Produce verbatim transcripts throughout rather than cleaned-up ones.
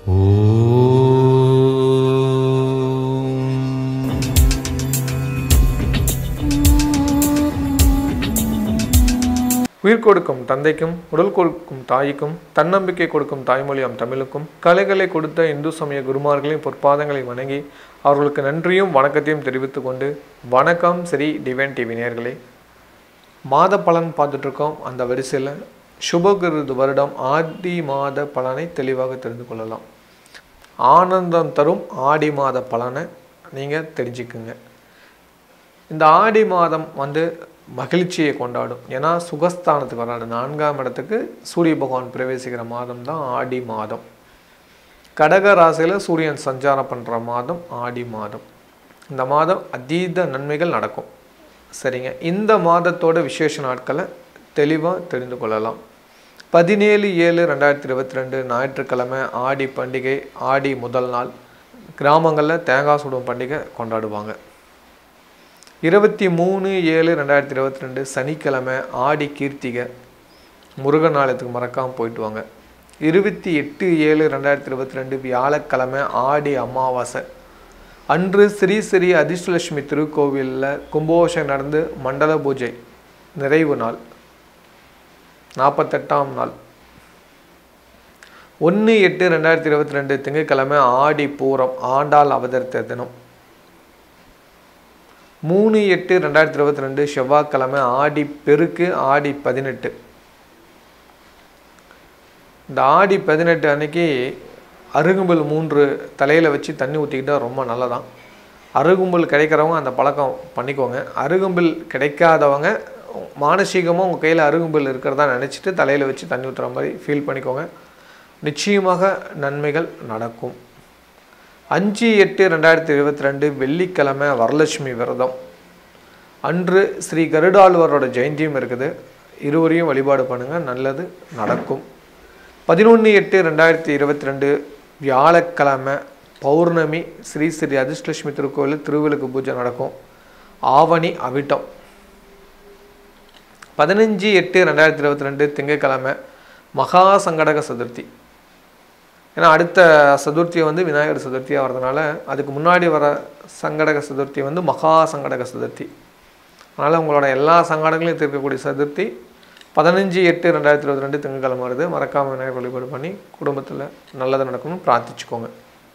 உயிர் கொடுக்கும் தந்தைக்கும் உடல் கொடுக்கும் தாய்க்கும் தன்னம்பிக்கை கொடுக்கும் தாய்மொழியாம் தமிழுக்கும் கலைகளை கொடுத்த இந்து சமய குருமார்களின் பொற்பாதங்களை வணங்கி அவர்களுக்கு நன்றியும் வணக்கத்தையும் தெரிவித்துக் கொண்டு வணக்கம் ஸ்ரீ டிவைன் டிவி நேயர்களே. மாத பலன் பார்த்துட்டு இருக்கோம். அந்த வரிசையில் சுபகிருது வருடம் ஆடி மாத பலனை தெளிவாக தெரிந்து கொள்ளலாம். ஆனந்தம் தரும் ஆடி மாத பலனை நீங்கள் தெரிஞ்சுக்குங்க. இந்த ஆடி மாதம் வந்து மகிழ்ச்சியை கொண்டாடும். ஏன்னா சுகஸ்தானத்துக்கு வராது. நான்காம் இடத்துக்கு சூரிய பகவான் பிரவேசிக்கிற மாதம் தான் ஆடி மாதம். கடக ராசியில் சூரியன் சஞ்சாரம் பண்ணுற மாதம் ஆடி மாதம். இந்த மாதம் அதீத நன்மைகள் நடக்கும். சரிங்க, இந்த மாதத்தோட விசேஷ நாட்களை தெளிவாக தெரிந்து கொள்ளலாம். பதினேழு ஏழு ரெண்டாயிரத்தி இருபத்தி ரெண்டு ஞாயிற்றுக்கிழமை ஆடி பண்டிகை. ஆடி முதல் நாள் கிராமங்களில் தேங்காய் சுடும் பண்டிகை கொண்டாடுவாங்க. இருபத்தி மூணு ஏழு ரெண்டாயிரத்தி இருபத்தி ரெண்டு சனிக்கிழமை ஆடி கீர்த்திகை. முருகன் ஆலயத்துக்கு மறக்காமல் போயிட்டு வாங்க. இருபத்தி எட்டு ஏழு ரெண்டாயிரத்தி இருபத்தி ரெண்டு வியாழக்கிழமை ஆடி அமாவாசை. அன்று ஸ்ரீ ஸ்ரீ அதிர்ஷ்டலட்சுமி திருக்கோவிலில் கும்பாபிஷேகம் நடந்து மண்டல பூஜை நிறைவு நாள், நாற்பத்தெட்டாம் நாள். ஒன்று எட்டு ரெண்டாயிரத்தி இருபத்தி ரெண்டு திங்கட்கிழமை ஆடி பூரம், ஆண்டாள் அவதரித்த தினம். மூணு எட்டு ரெண்டாயிரத்தி இருபத்தி ரெண்டு செவ்வாய்க்கிழமை ஆடி பெருக்கு, ஆடி பதினெட்டு. இந்த ஆடி பதினெட்டு அன்னைக்கு அருகும்புல் மூன்று தலையில் வச்சு தண்ணி ஊற்றிக்கிட்டால் ரொம்ப நல்லதான். அருகும்புல் கிடைக்கிறவங்க அந்த பழக்கம் பண்ணிக்கோங்க. அருகும்புல் கிடைக்காதவங்க மானசீகமாக உங்கள் கையில் அருகும்புல் இருக்கிறதா நினச்சிட்டு தலையில் வச்சு தண்ணி ஊற்றுற மாதிரி ஃபீல் பண்ணிக்கோங்க. நிச்சயமாக நன்மைகள் நடக்கும். அஞ்சு எட்டு ரெண்டாயிரத்தி இருபத்தி ரெண்டு வெள்ளிக்கிழமை வரலட்சுமி விரதம். அன்று ஸ்ரீ கருடாழ்வாரோட ஜெயந்தியும் இருக்குது. இருவரையும் வழிபாடு பண்ணுங்கள், நல்லது நடக்கும். பதினொன்று எட்டு ரெண்டாயிரத்தி இருபத்தி ரெண்டு வியாழக்கிழமை பௌர்ணமி. ஸ்ரீ ஸ்ரீ அதிர்ஷ்டலட்சுமி திருக்கோவில் திருவிளக்கு பூஜை நடக்கும். ஆவணி அவிட்டம். பதினஞ்சு எட்டு ரெண்டாயிரத்தி இருபத்தி ரெண்டு திங்கட்கிழமை மகா சங்கடக சதுர்த்தி. ஏன்னா அடுத்த சதுர்த்தி வந்து விநாயகர் சதுர்த்தியாக வரதுனால அதுக்கு முன்னாடி வர சங்கடக சதுர்த்தி வந்து மகா சங்கடக சதுர்த்தி. அதனால் உங்களோட எல்லா சங்கடங்களையும் தீர்க்கக்கூடிய சதுர்த்தி பதினஞ்சு எட்டு ரெண்டாயிரத்தி இருபத்தி ரெண்டு திங்கட்கிழமை வருது. மறக்காமல் விநாயகர் வழிபாடு பண்ணி குடும்பத்தில் நல்லது நடக்கணும்னு பிரார்த்திச்சுக்கோங்க.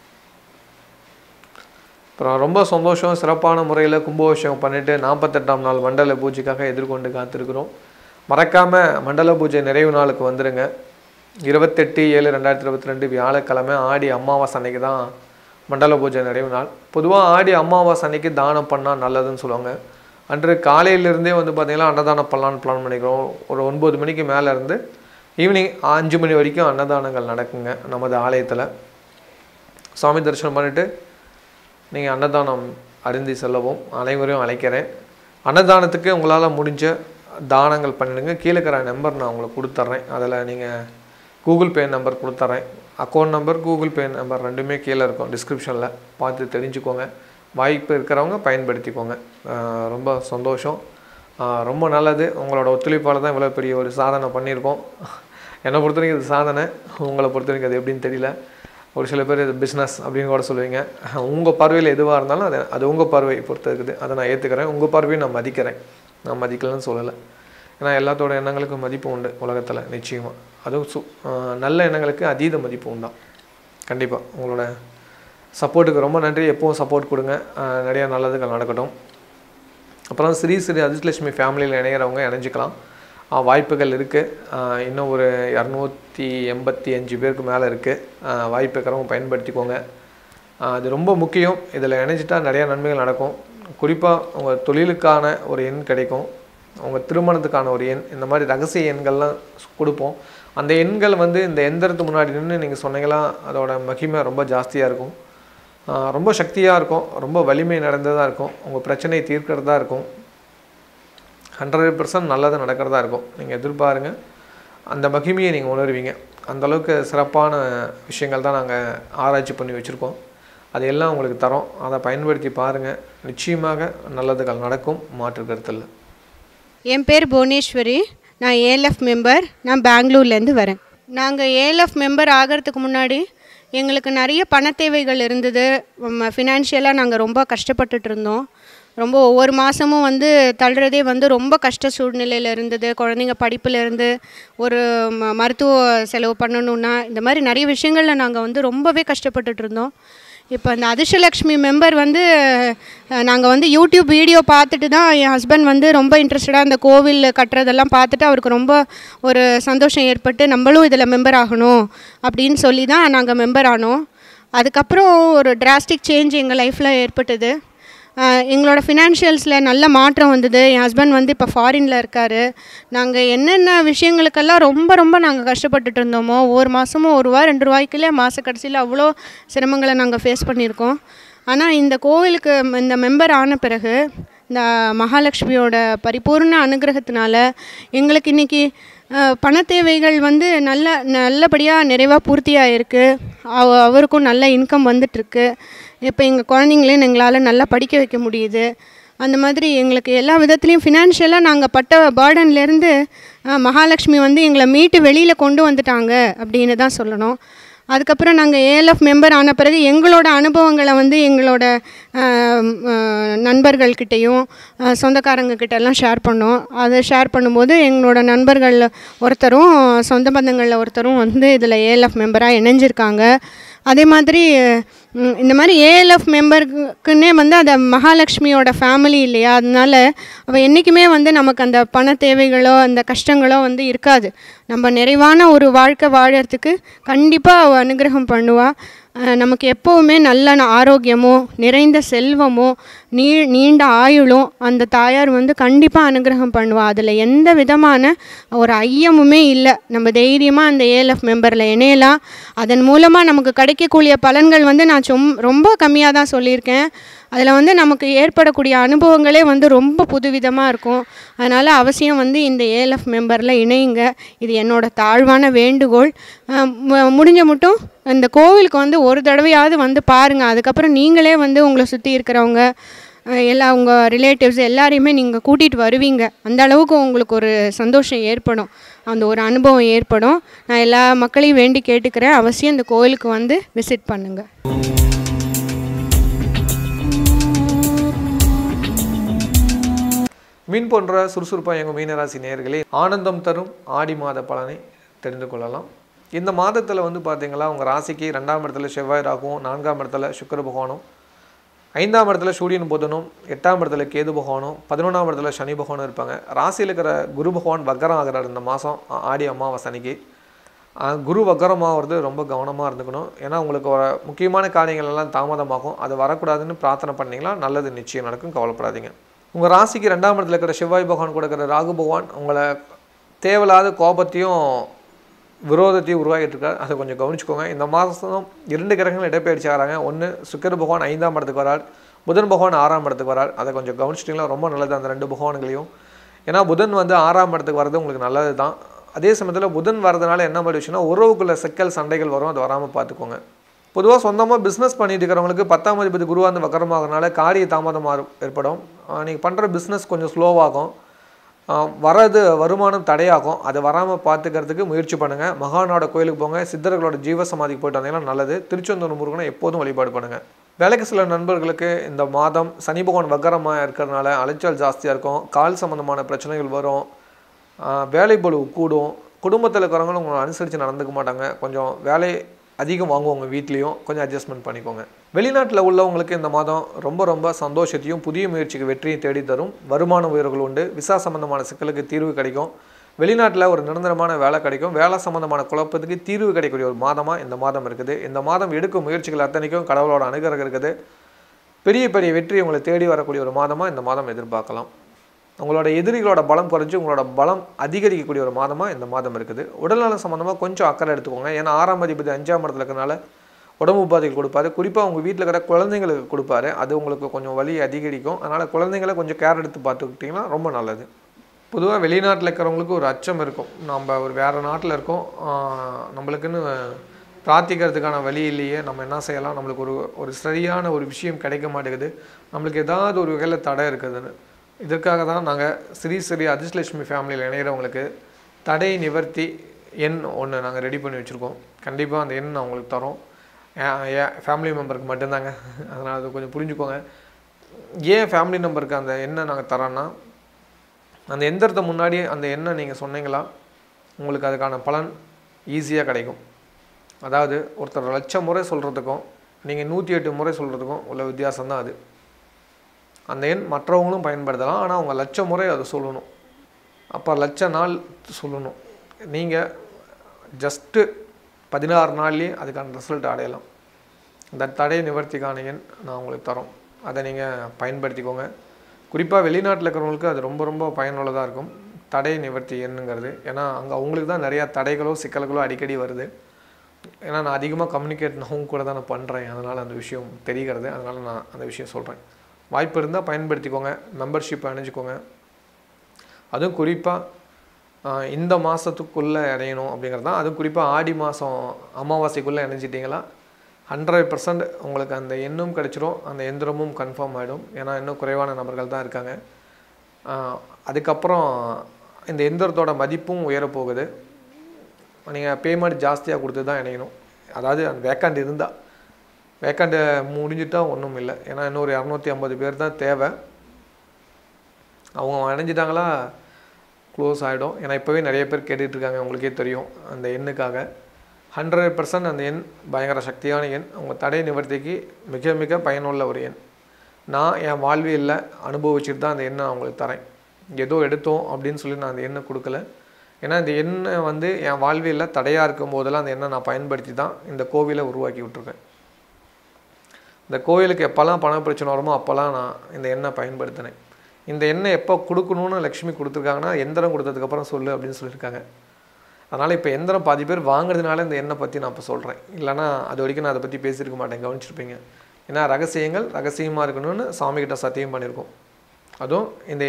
அப்புறம் ரொம்ப சந்தோஷம். சிறப்பான முறையில் கும்பாபிஷேகம் பண்ணிவிட்டு நாற்பத்தெட்டாம் நாள் மண்டல பூஜைக்காக எதிர்கொண்டு காத்திருக்கிறோம். மறக்காமல் மண்டல பூஜை நிறைவு நாளுக்கு வந்துடுங்க. இருபத்தெட்டு ஏழு ரெண்டாயிரத்தி இருபத்தி ரெண்டு வியாழக்கிழமை ஆடி அமாவாசை அன்னைக்கு தான் மண்டல பூஜை நிறைவு நாள். பொதுவாக ஆடி அமாவாசை அன்னைக்கு தானம் பண்ணால் நல்லதுன்னு சொல்லுவாங்க. அன்று காலையிலேருந்தே வந்து பார்த்திங்கன்னா அன்னதானம் பண்ணலான்னு பிளான் பண்ணிக்கிறோம். ஒரு ஒன்பது மணிக்கு மேலே இருந்து ஈவினிங் அஞ்சு மணி வரைக்கும் அன்னதானங்கள் நடக்குங்க நமது ஆலயத்தில். சுவாமி தரிசனம் பண்ணிவிட்டு நீங்கள் அன்னதானம் அருந்தி செல்லவும் அனைவரையும் அழைக்கிறேன். அன்னதானத்துக்கு உங்களால் முடிஞ்ச தானங்கள் பண்ணிடுங்க. கீழே இருக்கிற நம்பர் நான் உங்களுக்கு கொடுத்துட்றேன். அதில் நீங்கள் கூகுள் பே நம்பர் கொடுத்துட்றேன். Account number Google Pay number ரெண்டுமே கீழே இருக்கும் டிஸ்கிரிப்ஷனில். பார்த்து தெரிஞ்சுக்கோங்க. வாய்ப்பு இருக்கிறவங்க பயன்படுத்திக்கோங்க. ரொம்ப சந்தோஷம், ரொம்ப நல்லது. உங்களோட ஒத்துழைப்பால் தான் இவ்வளோ பெரிய ஒரு சாதனை பண்ணியிருக்கோம். என்னை பொறுத்த வரைக்கும் இது சாதனை, உங்களை பொறுத்த வரைக்கும் அது எப்படின்னு தெரியல. ஒரு சில பேர் இது பிஸ்னஸ் அப்படின்னு கூட சொல்லுவீங்க. உங்கள் பார்வையில் எதுவாக இருந்தாலும் அது அது உங்கள் பார்வை பொறுத்து இருக்குது. அதை நான் ஏற்றுக்கிறேன். உங்கள் பார்வையும் நான் மதிக்கிறேன். நான் மதிக்கலன்னு சொல்லலை. ஏன்னா எல்லாத்தோட எண்ணங்களுக்கும் மதிப்பு உண்டு உலகத்தில் நிச்சயமாக. அதுவும் சு நல்ல எண்ணங்களுக்கு அதீத மதிப்பு உண்டாம். கண்டிப்பாக உங்களோட சப்போர்ட்டுக்கு ரொம்ப நன்றி. எப்போவும் சப்போர்ட் கொடுங்க. நிறையா நல்லதுகள் நடக்கட்டும். அப்புறம் ஸ்ரீ ஸ்ரீ அதிர்ஷ்டலட்சுமி ஃபேமிலியில் இணைகிறவங்க இணைஞ்சிக்கலாம். வாய்ப்புகள் இருக்குது. இன்னும் ஒரு இரநூத்தி எண்பத்தி அஞ்சு பேருக்கு மேலே இருக்குது. வாய்ப்பு இருக்கிறவங்க பயன்படுத்திக்கோங்க. அது ரொம்ப முக்கியம். இதில் இணைஞ்சிட்டா நிறையா நன்மைகள் நடக்கும். குறிப்பாக உங்கள் தொழிலுக்கான ஒரு எண் கிடைக்கும். உங்கள் திருமணத்துக்கான ஒரு எண், இந்த மாதிரி ரகசிய எண்கள்லாம் கொடுப்போம். அந்த எண்கள் வந்து இந்த எந்திரத்து முன்னாடி நின்று நீங்கள் சொன்னீங்களா அதோட மகிமை ரொம்ப ஜாஸ்தியாக இருக்கும். ரொம்ப சக்தியாக இருக்கும். ரொம்ப வலிமை நடந்ததாக இருக்கும். உங்கள் பிரச்சனையை தீர்க்கிறதா இருக்கும். ஹண்ட்ரட் பர்சன்ட் நல்லது நடக்கிறதா இருக்கும். நீங்கள் எதிர்பாருங்க. அந்த மகிமையை நீங்கள் உணர்வீங்க. அந்தளவுக்கு சிறப்பான விஷயங்கள் தான் நாங்கள் ஆராய்ச்சி பண்ணி வச்சுருக்கோம். அதையெல்லாம் உங்களுக்கு தரோம். அதை பயன்படுத்தி பாருங்கள். நிச்சயமாக நல்லதுகள் நடக்கும். மாற்று கருத்தில். என் பேர் புவனேஸ்வரி. நான் ஏஎல்எஃப் மெம்பர். நான் பெங்களூர்லேருந்து வரேன். நாங்கள் ஏஎல்எஃப் மெம்பர் ஆகிறதுக்கு முன்னாடி எங்களுக்கு நிறைய பண தேவைகள் இருந்தது. ஃபினான்ஷியலாக நாங்கள் ரொம்ப கஷ்டப்பட்டுட்டு இருந்தோம். ரொம்ப ஒவ்வொரு மாதமும் வந்து தள்ளுறதே வந்து ரொம்ப கஷ்ட சூழ்நிலையில் இருந்தது. குழந்தைங்க படிப்புலேருந்து ஒரு ம மருத்துவ செலவு பண்ணணுன்னா இந்த மாதிரி நிறைய விஷயங்களில் நாங்கள் வந்து ரொம்பவே கஷ்டப்பட்டுட்டு இருந்தோம். இப்போ இந்த அதிர்ஷ்டலக்ஷ்மி மெம்பர் வந்து நாங்கள் வந்து யூடியூப் வீடியோ பார்த்துட்டு தான் என் ஹஸ்பண்ட் வந்து ரொம்ப இன்ட்ரெஸ்டடாக அந்த கோவில் கட்டுறதெல்லாம் பார்த்துட்டு அவருக்கு ரொம்ப ஒரு சந்தோஷம் ஏற்பட்டு நம்மளும் இதில் மெம்பர் ஆகணும் அப்படின்னு சொல்லி தான் நாங்கள் மெம்பர் ஆனோம். அதுக்கப்புறம் ஒரு டிராஸ்டிக் சேஞ்ச் எங்கள் லைஃப்பில் ஏற்பட்டது. எங்களோட ஃபினான்ஷியல்ஸில் நல்ல மாற்றம் வந்தது. என் ஹஸ்பண்ட் வந்து இப்போ ஃபாரினில் இருக்கார். நாங்கள் என்னென்ன விஷயங்களுக்கெல்லாம் ரொம்ப ரொம்ப நாங்கள் கஷ்டப்பட்டுட்டு இருந்தோமோ ஒவ்வொரு மாதமும் ஒரு ரூபா ரெண்டு ரூபாய்க்குள்ளே மாத கடைசியில் அவ்வளோ சிரமங்களை நாங்கள் ஃபேஸ் பண்ணியிருக்கோம். ஆனால் இந்த கோவிலுக்கு இந்த மெம்பர் ஆன பிறகு இந்த மகாலட்சுமியோட பரிபூர்ண அனுகிரகத்தினால எங்களுக்கு இன்றைக்கி பண தேவைகள் வந்து நல்ல நல்லபடியாக நிறைவாக பூர்த்தியாக இருக்குது. அவ அவருக்கும் நல்ல இன்கம் வந்துட்டுருக்கு. இப்போ எங்கள் குழந்தைங்களையும் எங்களால் நல்லா படிக்க வைக்க முடியுது. அந்த மாதிரி எங்களுக்கு எல்லா விதத்துலேயும் ஃபினான்ஷியலாக நாங்கள் பட்ட பேர்டன்லேருந்து மகாலட்சுமி வந்து எங்களை மீட்டு வெளியில் கொண்டு வந்துட்டாங்க அப்படின்னு தான் சொல்லணும். அதுக்கப்புறம் நாங்கள் ஏஎல்எஃப் மெம்பர் ஆன பிறகு எங்களோட அனுபவங்களை வந்து எங்களோட நண்பர்கள்கிட்டையும் சொந்தக்காரங்கக்கிட்டெல்லாம் ஷேர் பண்ணோம். அதை ஷேர் பண்ணும்போது எங்களோட நண்பர்கள் ஒருத்தரும் சொந்த பந்தங்களில் ஒருத்தரும் வந்து இதில் ஏஎல்எஃப் மெம்பராக இணைஞ்சிருக்காங்க. அதே மாதிரி இந்த மாதிரி ஏஎல்எஃப் மெம்பருக்குன்னே வந்து அந்த மகாலட்சுமியோட ஃபேமிலி இல்லையா, அதனால அவள் என்றைக்குமே வந்து நமக்கு அந்த பண தேவைகளோ அந்த கஷ்டங்களோ வந்து இருக்காது. நம்ம நிறைவான ஒரு வாழ்க்கை வாழறதுக்கு கண்டிப்பாக அவள் அனுகிரகம் பண்ணுவாள். நமக்கு எப்போவுமே நல்ல ஆரோக்கியமோ நிறைந்த செல்வமோ நீ நீண்ட ஆயுளும் அந்த தாயார் வந்து கண்டிப்பாக அனுகிரகம் பண்ணுவாள். அதில் எந்த விதமான ஒரு ஐயமுமே இல்லை. நம்ம தைரியமாக அந்த ஏஎல்எஃப் மெம்பரில் இணையலாம். அதன் மூலமாக நமக்கு கிடைக்கக்கூடிய பலன்கள் வந்து நான் சொம் ரொம்ப கம்மியாக தான் சொல்லியிருக்கேன். அதில் வந்து நமக்கு ஏற்படக்கூடிய அனுபவங்களே வந்து ரொம்ப புதுவிதமாக இருக்கும். அதனால் அவசியம் வந்து இந்த ஏஎல்எஃப் மெம்பரில் இணையுங்க. இது என்னோட தாழ்வான வேண்டுகோள். முடிஞ்ச மட்டும் இந்த கோவிலுக்கு வந்து ஒரு தடவையாவது வந்து பாருங்கள். அதுக்கப்புறம் நீங்களே வந்து உங்களை சுற்றி இருக்கிறவங்க எல்லா உங்கள் ரிலேட்டிவ்ஸ் எல்லாரையுமே நீங்கள் கூட்டிகிட்டு வருவீங்க. அந்த அளவுக்கு உங்களுக்கு ஒரு சந்தோஷம் ஏற்படும், அந்த ஒரு அனுபவம் ஏற்படும். நான் எல்லா மக்களையும் வேண்டி கேட்டுக்கிறேன், அவசியம் இந்த கோவிலுக்கு வந்து விசிட் பண்ணுங்கள். மீன் போன்ற சுறுசுறுப்பாக எங்கள் மீனராசி நேயர்களே, ஆனந்தம் தரும் ஆடி மாத பலனை தெரிந்து கொள்ளலாம். இந்த மாதத்தில் வந்து பார்த்திங்களா, உங்கள் ராசிக்கு ரெண்டாம் இடத்துல செவ்வாய் ராகுவும், நான்காம் இடத்துல சுக்கிர பகவானும், ஐந்தாம் இடத்துல சூரியன் புதனும், எட்டாம் இடத்துல கேது பகவானும், பதினொன்றாம் இடத்துல சனி பகவானும் இருப்பாங்க. ராசியில் இருக்கிற குரு பகவான் வக்கரம் ஆகிறார் இந்த மாதம் ஆடி அமாவாசை அன்னைக்கு. குரு வக்கரமாகிறது ரொம்ப கவனமாக இருந்துக்கணும். ஏன்னா உங்களுக்கு ஒரு முக்கியமான காரியங்கள் எல்லாம் தாமதமாகும். அது வரக்கூடாதுன்னு பிரார்த்தனை பண்ணிங்கன்னா நல்லது நிச்சயம் நடக்கும், கவலைப்படாதீங்க. உங்கள் ராசிக்கு ரெண்டாம் இடத்துல இருக்கிற செவ்வாய் பகவான் கூட இருக்கிற ராகு பகவான் உங்களை தேவையில்லாத கோபத்தையும் விரோதத்தையும் உருவாகிட்டு இருக்கார். அதை கொஞ்சம் கவனிச்சுக்கோங்க. இந்த மாதம் இரண்டு கிரகங்கள் இடப்பெயர்ச்சி ஆகிறாங்க. ஒன்று சுக்கிர பகவான் ஐந்தாம் இடத்துக்கு வரார், புதன் பகவான் ஆறாம் இடத்துக்கு வரார். அதை கொஞ்சம் கவனிச்சிட்டிங்களா ரொம்ப நல்லது அந்த ரெண்டு பகவான்களையும். ஏன்னா புதன் வந்து ஆறாம் இடத்துக்கு வர்றது உங்களுக்கு நல்லது தான். அதே சமயத்தில் புதன் வரதுனால என்ன மாதிரி விஷயம்னா உறவுக்குள்ள சிக்கல் சண்டைகள் வரும், அது வராமல் பார்த்துக்கோங்க. பொதுவாக சொந்தமாக பிஸ்னஸ் பண்ணிட்டு இருக்கிறவங்களுக்கு பத்தாம் அதிபதி குருவா வந்து வக்கரமாகறதுனால காரிய தாமதமாக ஏற்படும். நீங்கள் பண்ணுற பிஸ்னஸ் கொஞ்சம் ஸ்லோவாகும், வரது வருமானம் தடையாகும். அது வராமல் பார்த்துக்கிறதுக்கு முயற்சி பண்ணுங்கள். மகானோட கோயிலுக்கு போங்க, சித்தர்களோட ஜீவ சமாதிக்கு போயிட்டு வந்தீங்கன்னா நல்லது. திருச்செந்தூர் முருகனை எப்போதும் வழிபாடு பண்ணுங்கள். வேலைக்கு சில நண்பர்களுக்கு இந்த மாதம் சனி பகவான் வக்கரமாக இருக்கிறதுனால அலைச்சல் ஜாஸ்தியாக இருக்கும், கால் சம்மந்தமான பிரச்சனைகள் வரும், வேலை பளு கூடும், குடும்பத்தில் இருக்கிறவங்களும் உங்களை அனுசரித்து நடந்துக்க மாட்டாங்க, கொஞ்சம் வேலை அதிகம் வாங்குவாங்க, வீட்லேயும் கொஞ்சம் அட்ஜஸ்ட்மெண்ட் பண்ணிக்கோங்க. வெளிநாட்டில் உள்ளவங்களுக்கு இந்த மாதம் ரொம்ப ரொம்ப சந்தோஷத்தையும் புதிய முயற்சிக்கு வெற்றியும் தேடி தரும். வருமான உயர்வுகள் உண்டு, விசா சம்மந்தமான சிக்கலுக்கு தீர்வு கிடைக்கும், வெளிநாட்டில் ஒரு நிரந்தரமான வேலை கிடைக்கும், வேலை சம்மந்தமான குழப்பத்துக்கு தீர்வு கிடைக்கக்கூடிய ஒரு மாதமாக இந்த மாதம் இருக்குது. இந்த மாதம் எடுக்கும் முயற்சிகள் அத்தனைக்கும் கடவுளோட அனுகிரகம் இருக்குது. பெரிய பெரிய வெற்றி உங்களை தேடி வரக்கூடிய ஒரு மாதமாக இந்த மாதம் எதிர்பார்க்கலாம். உங்களோட எதிரிகளோட பலம் குறைஞ்சி உங்களோட பலம் அதிகரிக்கக்கூடிய ஒரு மாதமாக இந்த மாதம் இருக்குது. உடல்நலம் சம்மந்தமாக கொஞ்சம் அக்கறை எடுத்துக்கோங்க. ஏன்னா ஆறாம் அதிபதி அஞ்சாம் இடத்துல இருக்கிறனால உடம்பு உபாதைகள் கொடுப்பாரு. குறிப்பாக உங்கள் வீட்டில் இருக்கிற குழந்தைங்களுக்கு கொடுப்பாரு, அது உங்களுக்கு கொஞ்சம் வலி அதிகரிக்கும். அதனால் குழந்தைங்களை கொஞ்சம் கேர் எடுத்து பார்த்துக்கிட்டிங்கன்னா ரொம்ப நல்லது. பொதுவாக வெளிநாட்டில் இருக்கிறவங்களுக்கு ஒரு அச்சம் இருக்கும், நம்ம ஒரு வேறு நாட்டில் இருக்கோம், நம்மளுக்குன்னு பிரார்த்திக்கிறதுக்கான வழி இல்லையே, நம்ம என்ன செய்யலாம், நம்மளுக்கு ஒரு ஒரு சரியான ஒரு விஷயம் கிடைக்க மாட்டேங்குது, நம்மளுக்கு ஏதாவது ஒரு வகையில் தடை இருக்குதுன்னு. இதற்காக தான் நாங்கள் ஸ்ரீ ஸ்ரீ அதிர்ஷ்டலட்சுமி ஃபேமிலியில் இணைகிறவங்களுக்கு தடை நிவர்த்தி எண் ஒன்று நாங்கள் ரெடி பண்ணி வச்சுருக்கோம். கண்டிப்பாக அந்த எண் நான் உங்களுக்கு தரோம். என் ஃபேமிலி மெம்பருக்கு மட்டும்தாங்க. அதனால் அது கொஞ்சம் புரிஞ்சுக்கோங்க. ஏன் ஃபேமிலி மெம்பருக்கு அந்த எண்ணெய் நாங்கள் தரோன்னா, அந்த எந்திரத்தை முன்னாடி அந்த எண்ணெய் நீங்கள் சொன்னீங்களா உங்களுக்கு அதுக்கான பலன் ஈஸியாக கிடைக்கும். அதாவது ஒருத்தர் லட்சம் முறை சொல்கிறதுக்கும் நீங்கள் நூற்றி எட்டு முறை சொல்கிறதுக்கும் உள்ள வித்தியாசம் தான் அது. அந்த எண் மற்றவங்களும் பயன்படுத்தலாம், ஆனால் அவங்க லட்சம் முறை அதை சொல்லணும். அப்போ லட்ச நாள் சொல்லணும். நீங்கள் ஜஸ்ட்டு பதினாறு நாள்லேயே அதுக்கான ரிசல்ட் அடையலாம். இந்த தடை நிவர்த்திக்கான எண் நான் உங்களுக்கு தரோம், அதை நீங்கள் பயன்படுத்திக்கோங்க. குறிப்பாக வெளிநாட்டில் இருக்கிறவங்களுக்கு அது ரொம்ப ரொம்ப பயனுள்ளதாக இருக்கும் தடை நிவர்த்தி எண்ணுங்கிறது. ஏன்னா அங்கே அவங்களுக்கு தான் நிறையா தடைகளோ சிக்கல்களோ அடிக்கடி வருது. ஏன்னா நான் அதிகமாக கம்யூனிகேட் அவங்க கூட தான் நான் பண்ணுறேன், அதனால் அந்த விஷயம் தெரிகிறது. அதனால் நான் அந்த விஷயம் சொல்கிறேன். வாய்ப்பு இருந்தால் பயன்படுத்திக்கோங்க, மெம்பர்ஷிப் அணிஞ்சிக்கோங்க. அதுவும் குறிப்பாக இந்த மாதத்துக்குள்ளே இணையணும் அப்படிங்கிறது தான். அதுவும் குறிப்பாக ஆடி மாதம் அமாவாசைக்குள்ளே இணைஞ்சிட்டிங்களா ஹண்ட்ரட் பர்சன்ட் உங்களுக்கு அந்த எண்ணும் கிடச்சிரும், அந்த எந்திரமும் கன்ஃபார்ம் ஆகிடும். ஏன்னா இன்னும் குறைவான நபர்கள் தான் இருக்காங்க. அதுக்கப்புறம் இந்த எந்திரத்தோட மதிப்பும் உயரப்போகுது. நீங்கள் பேமெண்ட் ஜாஸ்தியாக கொடுத்து தான் இணையணும். அதாவது அந்த வேக்கண்ட் இருந்தால், வேக்கண்ட் முடிஞ்சிட்டால் ஒன்றும் இல்லை. ஏன்னா இன்னொரு இரநூத்தி ஐம்பது பேர் தான் தேவை. அவங்க இணைஞ்சிட்டாங்களா க்ளோஸ் ஆகிடும். ஏன்னா இப்போவே நிறைய பேர் கேட்டுட்ருக்காங்க, உங்களுக்கே தெரியும். அந்த எண்ணுக்காக ஹண்ட்ரட் பர்சன்ட் அந்த எண் பயங்கர சக்தியான எண், அவங்க தடை நிவர்த்திக்கு மிக மிக பயனுள்ள ஒரு எண். நான் என் வாழ்வியலில் அனுபவிச்சுட்டு தான் அந்த எண்ணை அவங்களுக்கு தரேன். ஏதோ எடுத்தோம் அப்படின்னு சொல்லி நான் அந்த எண்ணை கொடுக்கல. ஏன்னா இந்த எண்ணை வந்து என் வாழ்வியலில் தடையாக இருக்கும் போதெல்லாம் அந்த எண்ணை நான் பயன்படுத்தி தான் இந்த கோவிலை உருவாக்கி விட்ருக்கேன். இந்த கோவிலுக்கு எப்போல்லாம் பண பிரச்சனை வருமோ அப்போல்லாம் நான் இந்த எண்ணை பயன்படுத்தினேன். இந்த எண்ணெய் எப்போ கொடுக்கணும்னு லக்ஷ்மி கொடுத்துருக்காங்கன்னா எந்திரம் கொடுத்ததுக்கப்புறம் சொல்லு அப்படின்னு சொல்லியிருக்காங்க. அதனால் இப்போ எந்திரம் பாதி பேர் வாங்குறதுனால இந்த எண்ணெய் பற்றி நான் இப்போ சொல்கிறேன். இல்லைனா அது வரைக்கும் நான் அதை பற்றி பேசியிருக்க மாட்டேன், கவனிச்சிருப்பீங்க. ஏன்னா ரகசியங்கள் ரகசியமாக இருக்கணும்னு சாமிக்கிட்ட சத்தியம் பண்ணியிருக்கோம். அதுவும் இந்த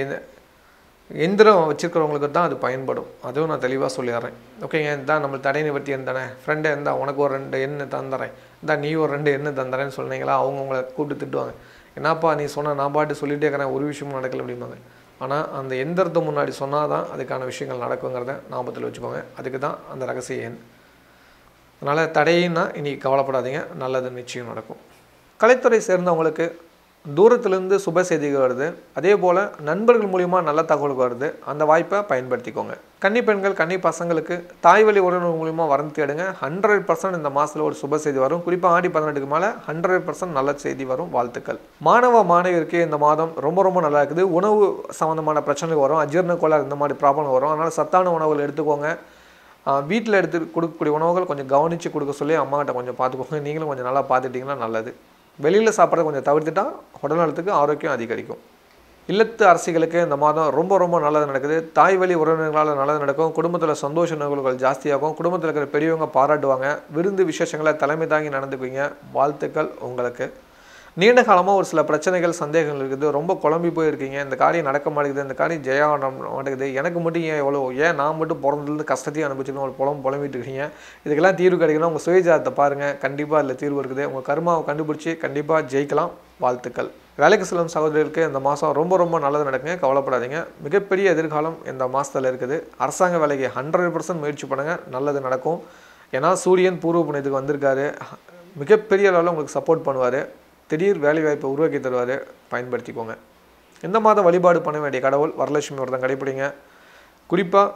எந்திரம் வச்சுருக்கிறவங்களுக்கு தான் அது பயன்படும். அதுவும் நான் தெளிவாக சொல்லிடுறேன். ஓகேங்க, இதான் நம்ம தடை நிவர்த்தி எண் தானே, ஃப்ரெண்டை இருந்தால் உனக்கு ஒரு ரெண்டு எண்ணெய் தந்துறேன், இந்தா நீ ஒரு ரெண்டு எண்ணெய் தந்துறேன்னு சொன்னீங்களா, அவங்க உங்களை கூப்பிட்டு திட்டுவாங்க. என்னப்பா நீ சொன்ன, நான் பாட்டு சொல்லிகிட்டே இருக்கிறேன், ஒரு விஷயமும் நடக்கலை அப்படிம்பாங்க. ஆனால் அந்த எந்திரத்தை முன்னாடி சொன்னால் தான் அதுக்கான விஷயங்கள் நடக்குங்கிறத ஞாபகத்தில் வச்சுக்கோங்க. அதுக்கு தான் அந்த ரகசிய எண். அதனால் தடையின்னா இன்றைக்கி கவலைப்படாதீங்க, நல்லது நிச்சயம் நடக்கும். கலைத்துறை சேர்ந்தவங்களுக்கு தூரத்துலேருந்து சுப செய்திகள் வருது, அதே போல் நண்பர்கள் மூலிமா நல்ல தகவல்கள் வருது. அந்த வாய்ப்பை பயன்படுத்திக்கோங்க. கன்னி பெண்கள் கன்னி பசங்களுக்கு தாய் வழி உறவினர் மூலிமா வரந்து தேடுங்க. ஹண்ட்ரட் பர்சன்ட் இந்த மாதத்தில் ஒரு சுப செய்தி வரும். குறிப்பாக ஆடி பதினெட்டுக்கு மேலே ஹண்ட்ரட் பர்சன்ட் நல்ல செய்தி வரும். வாழ்த்துக்கள். மாணவ மாணவியருக்கு இந்த மாதம் ரொம்ப ரொம்ப நல்லா இருக்குது. உணவு சம்மந்தமான பிரச்சனைகள் வரும், அஜீரண கோளாறு இந்த மாதிரி ப்ராப்ளம் வரும். அதனால் சத்தான உணவுகள் எடுத்துக்கோங்க. வீட்டில் எடுத்து கொடுக்கக்கூடிய உணவுகள் கொஞ்சம் கவனித்து கொடுக்க சொல்லி அம்மாக்கிட்ட கொஞ்சம் பார்த்துக்கோங்க. நீங்களும் கொஞ்சம் நல்லா பார்த்துட்டிங்கன்னா நல்லது. வெளியில் சாப்பிட்றத கொஞ்சம் தவிர்த்துட்டா உடல்நலத்துக்கு ஆரோக்கியம் அதிகரிக்கும். இல்லத்து அரசிகளுக்கு இந்த மாதம் ரொம்ப ரொம்ப நல்லது நடக்குது. தாய் வழி உறவினர்களால் நல்லது நடக்கும். குடும்பத்தில் சந்தோஷ நிகழ்வுகள் ஜாஸ்தியாகும். குடும்பத்தில் இருக்கிற பெரியவங்க பாராட்டுவாங்க. விருந்து விசேஷங்களை தலைமை தாங்கி நடந்துக்குவீங்க. வாழ்த்துக்கள் உங்களுக்கு. நீண்ட காலமாக ஒரு சில பிரச்சனைகள் சந்தேகங்கள் இருக்குது. ரொம்ப குழம்பி போயிருக்கீங்க. இந்த காரியம் நடக்க மாட்டேங்குது, இந்த காரியம் ஜெயா மாட்டேங்குது, எனக்கு மட்டும் ஏன் எவ்வளோ, ஏன் நான் மட்டும் பிறந்ததுலேருந்து கஷ்டத்தையும் அனுபவிச்சுக்கணும் ஒரு புலம் புலம்பிட்டு இருக்கீங்க. இதுக்கெல்லாம் தீர்வு கிடைக்கணும். உங்கள் சுயஜாதத்தை பாருங்கள், கண்டிப்பாக அதில் தீர்வு இருக்குது. உங்கள் கர்மாவை கண்டுபிடிச்சி கண்டிப்பாக ஜெயிக்கலாம். வாழ்த்துக்கள். வேலைக்கு செல்லும் சகோதரர்களுக்கு இந்த மாதம் ரொம்ப ரொம்ப நல்லது நடக்குங்க, கவலைப்படாதீங்க. மிகப்பெரிய எதிர்காலம் இந்த மாதத்தில் இருக்குது. அரசாங்க வேலைக்கு ஹண்ட்ரட் பர்சன்ட் முயற்சி பண்ணுங்கள், நல்லது நடக்கும். ஏன்னா சூரியன் பூர்வ புண்ணியத்துக்கு வந்திருக்காரு. மிகப்பெரிய அளவில் உங்களுக்கு சப்போர்ட் பண்ணுவார். திடீர் வேலைவாய்ப்பை உருவாக்கி தருவார். பயன்படுத்திக்கோங்க. இந்த மாதம் வழிபாடு பண்ண வேண்டிய கடவுள் வரலட்சுமி விரதம் கடைப்பிடிங்க. குறிப்பாக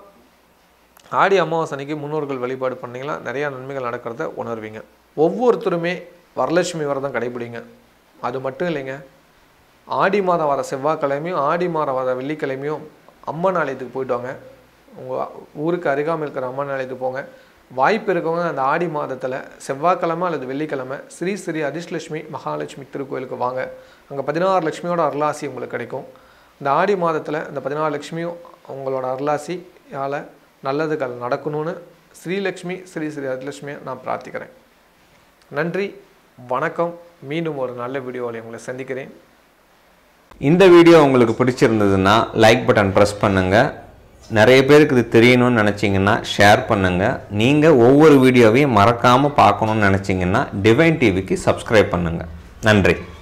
ஆடி அமாவாசை அன்னைக்கு முன்னோர்கள் வழிபாடு பண்ணிங்கன்னா நிறையா நன்மைகள் நடக்கிறத உணர்வீங்க. ஒவ்வொருத்தருமே வரலட்சுமி விரதம் கடைப்பிடிங்க. அது மட்டும் இல்லைங்க, ஆடி மாதம் வர செவ்வாய்க்கிழமையும் ஆடி மாதம் வர வெள்ளிக்கிழமையும் அம்மன் ஆலயத்துக்கு போயிட்டு வாங்க. உங்கள் ஊருக்கு அருகாமல் இருக்கிற அம்மன் ஆலயத்துக்கு போங்க. வாய்ப்பு இருக்கவங்க அந்த ஆடி மாதத்தில் செவ்வாய்க்கிழமை அல்லது வெள்ளிக்கிழமை ஸ்ரீ ஸ்ரீ அதிர்ஷ்லட்சுமி மகாலட்சுமி திருக்கோயிலுக்கு வாங்க. அங்கே பதினாறு லட்சுமியோட அருளாசி உங்களுக்கு கிடைக்கும். இந்த ஆடி மாதத்தில் இந்த பதினாறு லட்சுமியும் உங்களோட அருளாசியால் நல்லதுகள் நடக்கணும்னு ஸ்ரீலக்ஷ்மி ஸ்ரீ ஸ்ரீ அதிர்ஷ்லட்சுமியை நான் பிரார்த்திக்கிறேன். நன்றி, வணக்கம். மீண்டும் ஒரு நல்ல வீடியோவில் உங்களை சந்திக்கிறேன். இந்த வீடியோ உங்களுக்கு பிடிச்சிருந்ததுன்னா லைக் பட்டன் ப்ரெஸ் பண்ணுங்கள். நிறைய பேருக்கு இது தெரியணும்னு நினச்சிங்கன்னா ஷேர் பண்ணுங்கள். நீங்கள் ஒவ்வொரு வீடியோவையும் மறக்காமல் பார்க்கணுன்னு நினச்சிங்கன்னா டிவைன் டிவிக்கு சப்ஸ்கிரைப் பண்ணுங்கள். நன்றி.